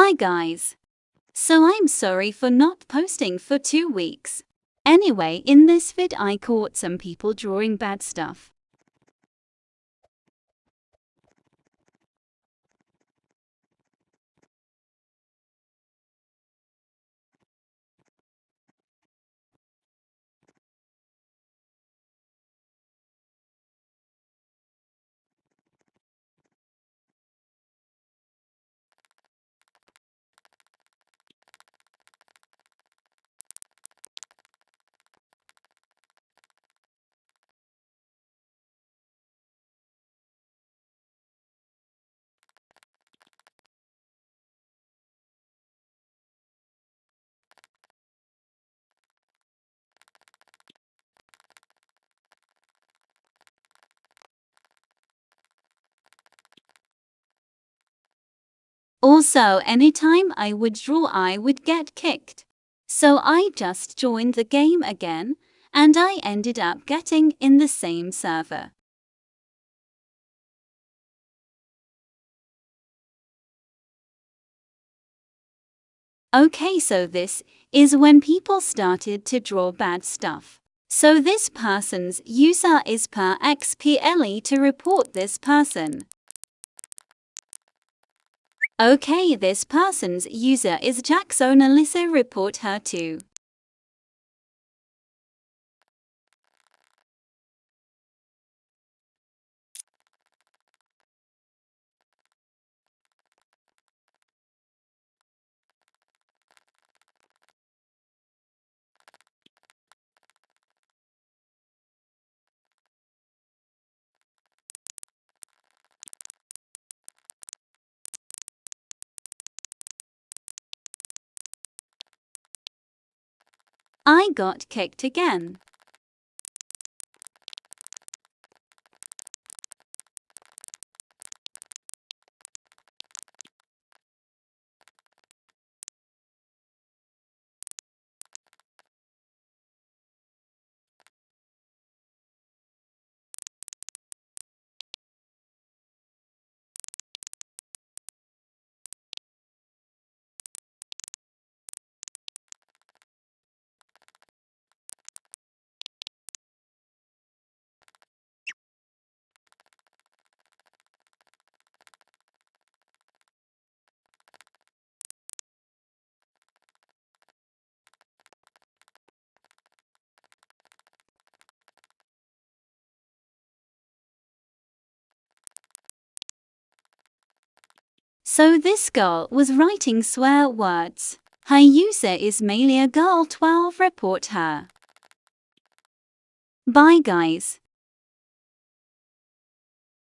Hi guys. So I'm sorry for not posting for 2 weeks. Anyway, in this vid I caught some people drawing bad stuff. Also, anytime I would draw I would get kicked. So I just joined the game again, and I ended up getting in the same server. Okay, so this is when people started to draw bad stuff. So this person's user is per XPLE to report this person. Okay, this person's user is Jackson Alyssa, report her too. I got kicked again. So this girl was writing swear words. Her user is mainly a girl 12, report her. Bye guys.